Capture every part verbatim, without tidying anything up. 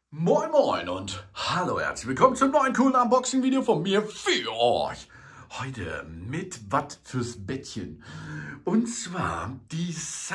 Moin Moin und hallo, herzlich willkommen zum neuen coolen Unboxing-Video von mir für euch. Heute mit was fürs Bettchen. Und zwar die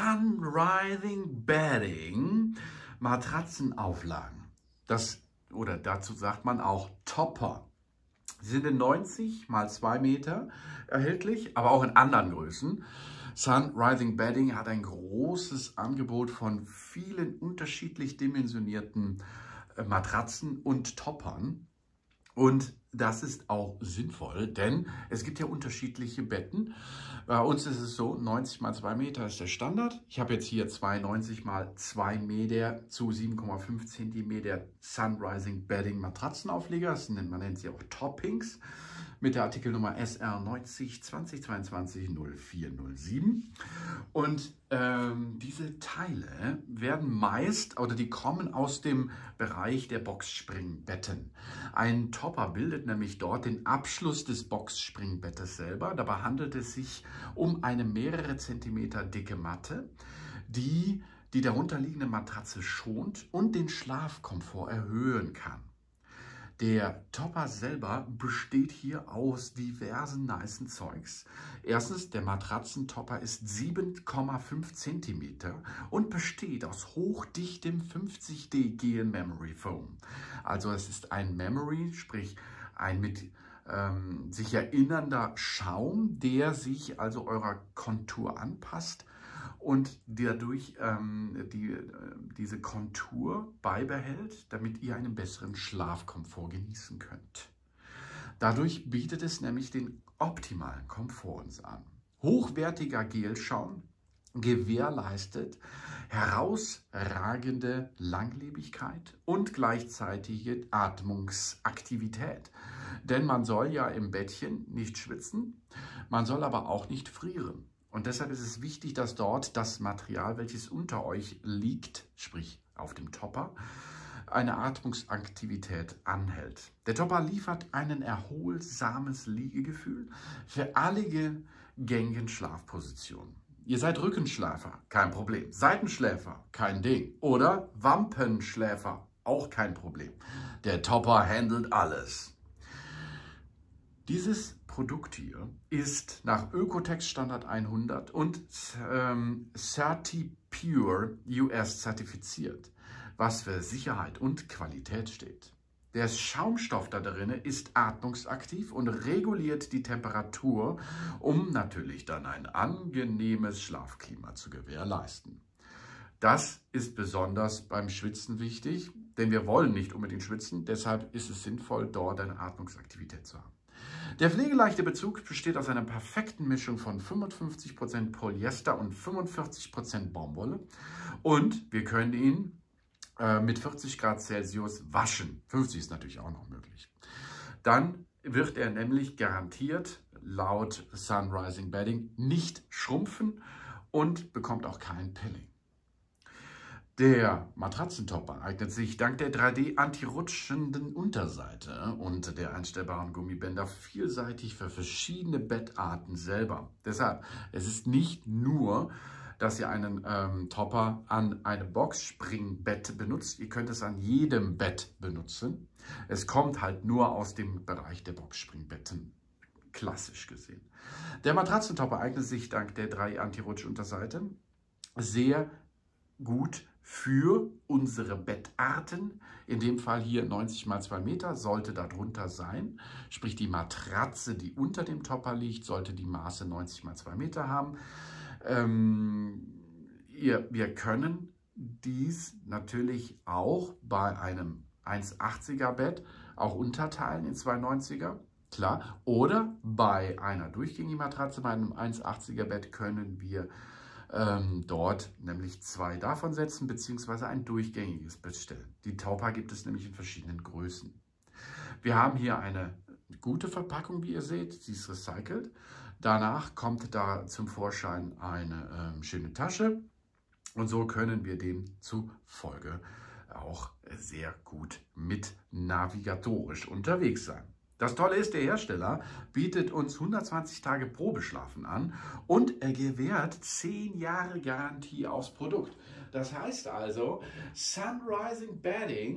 Sunrising Bedding Matratzenauflagen. Das, oder dazu sagt man auch Topper. Sie sind in neunzig mal zwei Meter erhältlich, aber auch in anderen Größen. Sunrising Bedding hat ein großes Angebot von vielen unterschiedlich dimensionierten Matratzen und Toppern. Und das ist auch sinnvoll, denn es gibt ja unterschiedliche Betten. Bei uns ist es so, neunzig mal zwei Meter ist der Standard. Ich habe jetzt hier zwei neunzig mal zwei Meter zu sieben Komma fünf Zentimeter Sunrising Bedding Matratzenaufleger. Das nennt, man nennt sie auch Toppings mit der Artikelnummer S R neunzig zwanzig zweiundzwanzig null vier null sieben. Und ähm, diese Teile werden meist, oder die kommen aus dem Bereich der Boxspringbetten. Ein Topper bildet nämlich dort den Abschluss des Boxspringbettes selber. Dabei handelt es sich um eine mehrere Zentimeter dicke Matte, die die darunterliegende Matratze schont und den Schlafkomfort erhöhen kann. Der Topper selber besteht hier aus diversen nicen Zeugs. Erstens, der Matratzentopper ist sieben Komma fünf Zentimeter und besteht aus hochdichtem fünfzig D Gel Memory Foam. Also es ist ein Memory, sprich ein mit ähm, sich erinnernder Schaum, der sich also eurer Kontur anpasst und dadurch ähm, die, äh, diese Kontur beibehält, damit ihr einen besseren Schlafkomfort genießen könnt. Dadurch bietet es nämlich den optimalen Komfort uns an. Hochwertiger Gelschaum gewährleistet herausragende Langlebigkeit und gleichzeitige Atmungsaktivität. Denn man soll ja im Bettchen nicht schwitzen, man soll aber auch nicht frieren. Und deshalb ist es wichtig, dass dort das Material, welches unter euch liegt, sprich auf dem Topper, eine Atmungsaktivität anhält. Der Topper liefert ein erholsames Liegegefühl für alle gängigen Schlafpositionen. Ihr seid Rückenschläfer, kein Problem. Seitenschläfer, kein Ding. Oder Wampenschläfer, auch kein Problem. Der Topper handelt alles. Dieses Produkt hier ist nach Ökotex Standard hundert und ähm, CertiPure U S zertifiziert, was für Sicherheit und Qualität steht. Der Schaumstoff da drin ist atmungsaktiv und reguliert die Temperatur, um natürlich dann ein angenehmes Schlafklima zu gewährleisten. Das ist besonders beim Schwitzen wichtig, denn wir wollen nicht unbedingt schwitzen, deshalb ist es sinnvoll, dort eine Atmungsaktivität zu haben. Der pflegeleichte Bezug besteht aus einer perfekten Mischung von fünfundfünfzig Prozent Polyester und fünfundvierzig Prozent Baumwolle und wir können ihn äh, mit vierzig Grad Celsius waschen. fünfzig ist natürlich auch noch möglich. Dann wird er nämlich garantiert laut Sunrising Bedding nicht schrumpfen und bekommt auch kein Pilling. Der Matratzentopper eignet sich dank der drei D antirutschenden Unterseite und der einstellbaren Gummibänder vielseitig für verschiedene Bettarten selber. Deshalb, es ist nicht nur, dass ihr einen ähm, Topper an einem Boxspringbett benutzt, ihr könnt es an jedem Bett benutzen. Es kommt halt nur aus dem Bereich der Boxspringbetten, klassisch gesehen. Der Matratzentopper eignet sich dank der drei Antirutsch-Unterseite sehr gut für unsere Bettarten. In dem Fall hier neunzig mal zwei Meter sollte darunter sein. Sprich die Matratze, die unter dem Topper liegt, sollte die Maße neunzig mal zwei Meter haben. Ähm, ihr, wir können dies natürlich auch bei einem eins achtziger Bett auch unterteilen in zwei neunziger. Klar. Oder bei einer durchgängigen Matratze, bei einem eins achtziger Bett können wir Ähm, dort nämlich zwei davon setzen, beziehungsweise ein durchgängiges bestellen. Die Topper gibt es nämlich in verschiedenen Größen. Wir haben hier eine gute Verpackung, wie ihr seht, sie ist recycelt. Danach kommt da zum Vorschein eine ähm, schöne Tasche und so können wir demzufolge auch sehr gut mit navigatorisch unterwegs sein. Das Tolle ist, der Hersteller bietet uns hundertzwanzig Tage Probeschlafen an und er gewährt zehn Jahre Garantie aufs Produkt. Das heißt also, Sunrising Bedding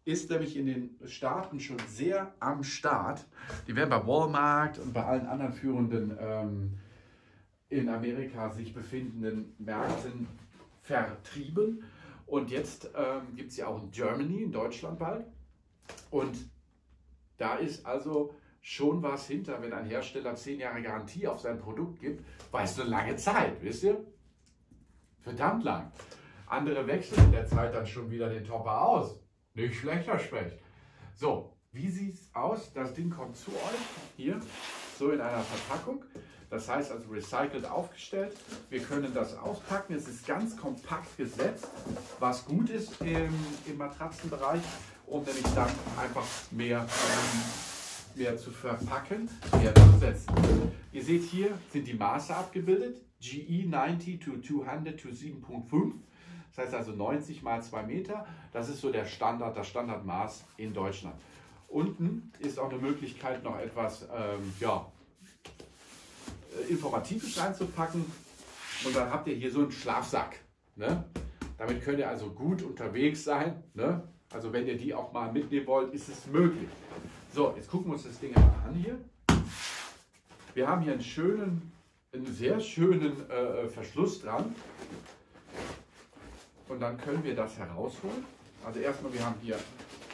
ist nämlich in den Staaten schon sehr am Start. Die werden bei Walmart und bei allen anderen führenden ähm, in Amerika sich befindenden Märkten vertrieben. Und jetzt ähm, gibt es ja auch in Germany, in Deutschland bald. Und da ist also schon was hinter, wenn ein Hersteller zehn Jahre Garantie auf sein Produkt gibt, weißt du, eine lange Zeit, wisst ihr? Verdammt lang. Andere wechseln in der Zeit dann schon wieder den Topper aus. Nicht schlechter Specht. So, wie sieht es aus? Das Ding kommt zu euch, hier, so in einer Verpackung. Das heißt also recycelt aufgestellt. Wir können das auspacken. Es ist ganz kompakt gesetzt, was gut ist im, im Matratzenbereich, um nämlich dann einfach mehr, ähm, mehr zu verpacken, mehr zu setzen. Ihr seht, hier sind die Maße abgebildet. G E neunzig to zweihundert to sieben Komma fünf. Das heißt also neunzig mal zwei Meter. Das ist so der Standard, das Standardmaß in Deutschland. Unten ist auch eine Möglichkeit, noch etwas ähm, ja, Informatives reinzupacken. Und dann habt ihr hier so einen Schlafsack. Ne? Damit könnt ihr also gut unterwegs sein. Ne? Also wenn ihr die auch mal mitnehmen wollt, ist es möglich. So, jetzt gucken wir uns das Ding mal an hier. Wir haben hier einen schönen, einen sehr schönen äh, Verschluss dran. Und dann können wir das herausholen. Also erstmal, wir haben hier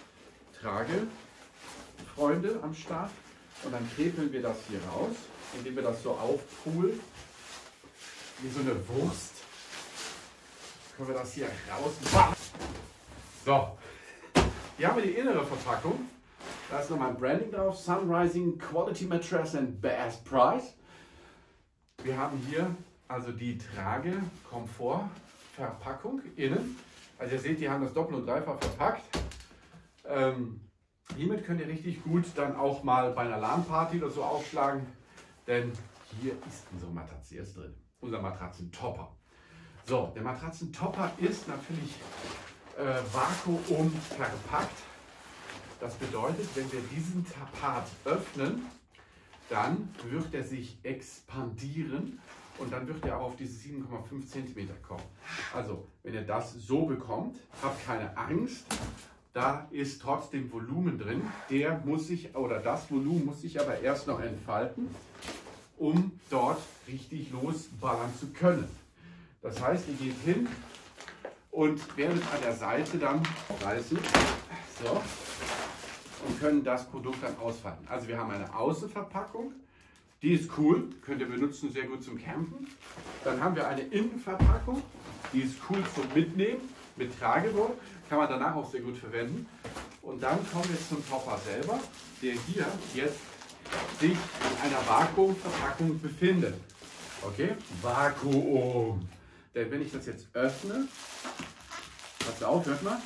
Tragefreunde am Start. Und dann krepeln wir das hier raus, indem wir das so aufpulen. Wie so eine Wurst. Können wir das hier raus. So, hier haben wir die innere Verpackung. Da ist nochmal ein Branding drauf. Sunrising Quality Mattress and Best Price. Wir haben hier also die Trage-Komfort. Verpackung innen. Also ihr seht, die haben das doppelt und dreifach verpackt. Ähm, hiermit könnt ihr richtig gut dann auch mal bei einer LAN-Party oder so aufschlagen, denn hier ist unsere Matratze jetzt drin. Unser Matratzentopper. So, der Matratzentopper ist natürlich äh, Vakuum verpackt. Das bedeutet, wenn wir diesen Part öffnen, dann wird er sich expandieren. Und dann wird er auch auf diese sieben Komma fünf Zentimeter kommen. Also, wenn ihr das so bekommt, habt keine Angst. Da ist trotzdem Volumen drin. Der muss sich, oder das Volumen muss sich aber erst noch entfalten, um dort richtig losballern zu können. Das heißt, ihr geht hin und werdet an der Seite dann reißen. So. Und können das Produkt dann ausfalten. Also wir haben eine Außenverpackung. Die ist cool, könnt ihr benutzen, sehr gut zum Campen. Dann haben wir eine Innenverpackung, die ist cool zum Mitnehmen, mit Tragewohl, kann man danach auch sehr gut verwenden. Und dann kommen wir zum Topper selber, der hier jetzt sich in einer Vakuumverpackung befindet. Okay, Vakuum. Denn wenn ich das jetzt öffne, passt auf, hört mal,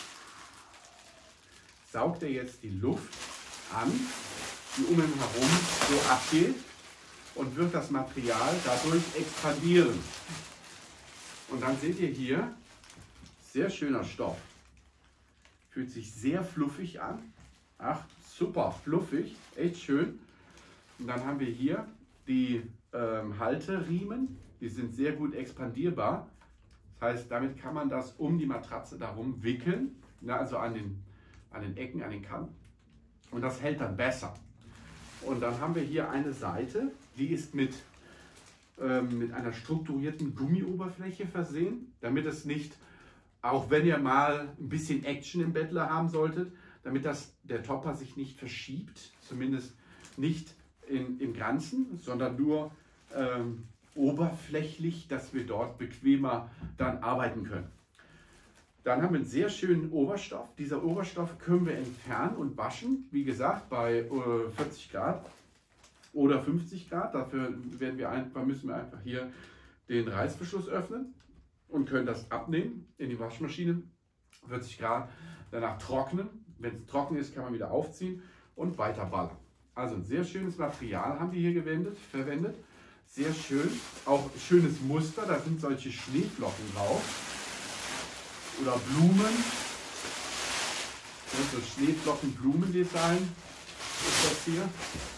saugt er jetzt die Luft an, die um ihn herum so abgeht und wird das Material dadurch expandieren. Und dann seht ihr hier, sehr schöner Stoff. Fühlt sich sehr fluffig an. Ach, super fluffig, echt schön. Und dann haben wir hier die ähm, Halteriemen, die sind sehr gut expandierbar. Das heißt, damit kann man das um die Matratze darum wickeln, ja, also an den, an den Ecken, an den Kanten. Und das hält dann besser. Und dann haben wir hier eine Seite, die ist mit, ähm, mit einer strukturierten Gummioberfläche versehen, damit es nicht, auch wenn ihr mal ein bisschen Action im Bettler haben solltet, damit das, der Topper sich nicht verschiebt, zumindest nicht in, im Ganzen, sondern nur ähm, oberflächlich, dass wir dort bequemer dann arbeiten können. Dann haben wir einen sehr schönen Oberstoff. Dieser Oberstoff können wir entfernen und waschen, wie gesagt, bei äh, vierzig Grad oder fünfzig Grad. Dafür werden wir einfach, müssen wir einfach hier den Reißverschluss öffnen und können das abnehmen in die Waschmaschine. vierzig Grad, danach trocknen. Wenn es trocken ist, kann man wieder aufziehen und weiter ballern. Also ein sehr schönes Material haben wir hier gewendet, verwendet. Sehr schön, auch schönes Muster, da sind solche Schneeflocken drauf. Oder Blumen, so Schneeflocken-Blumendesign ist das hier.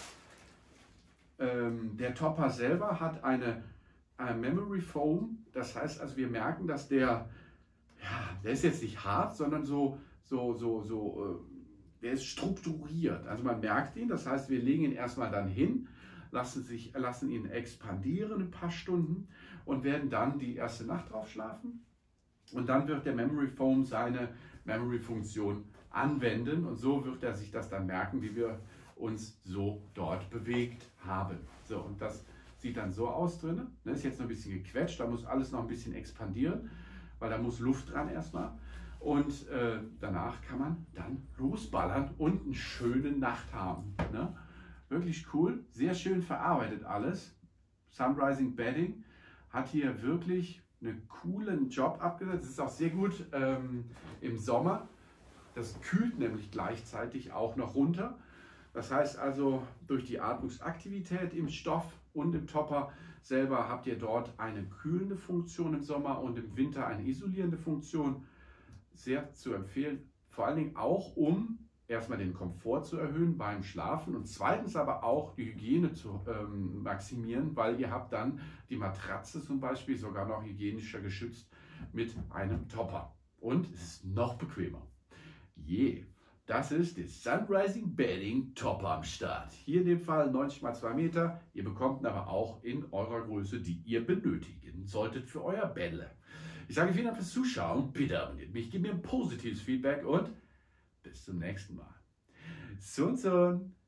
Ähm, der Topper selber hat eine, eine Memory Foam, das heißt also wir merken, dass der, ja, der ist jetzt nicht hart, sondern so, so, so, so, der ist strukturiert. Also man merkt ihn, das heißt, wir legen ihn erstmal dann hin, lassen, sich, lassen ihn expandieren ein paar Stunden und werden dann die erste Nacht drauf schlafen. Und dann wird der Memory Foam seine Memory-Funktion anwenden und so wird er sich das dann merken, wie wir uns so dort bewegt haben. So, und das sieht dann so aus drin. Das ist jetzt noch ein bisschen gequetscht, da muss alles noch ein bisschen expandieren, weil da muss Luft dran erstmal. Und äh, danach kann man dann losballern und eine schöne Nacht haben. Ne? Wirklich cool, sehr schön verarbeitet alles. Sunrising Bedding hat hier wirklich einen coolen Job abgesetzt. Es ist auch sehr gut ähm, im Sommer. Das kühlt nämlich gleichzeitig auch noch runter. Das heißt also, durch die Atmungsaktivität im Stoff und im Topper selber habt ihr dort eine kühlende Funktion im Sommer und im Winter eine isolierende Funktion. Sehr zu empfehlen, vor allen Dingen auch, um erstmal den Komfort zu erhöhen beim Schlafen und zweitens aber auch die Hygiene zu ähm, maximieren, weil ihr habt dann die Matratze zum Beispiel sogar noch hygienischer geschützt mit einem Topper. Und es ist noch bequemer. Yeah. Das ist der Sunrising Bedding Topper am Start. Hier in dem Fall neunzig mal zwei Meter. Ihr bekommt ihn aber auch in eurer Größe, die ihr benötigen solltet für euer Bettler. Ich sage vielen Dank fürs Zuschauen. Bitte abonniert mich, gebt mir ein positives Feedback und bis zum nächsten Mal. Sun Sun.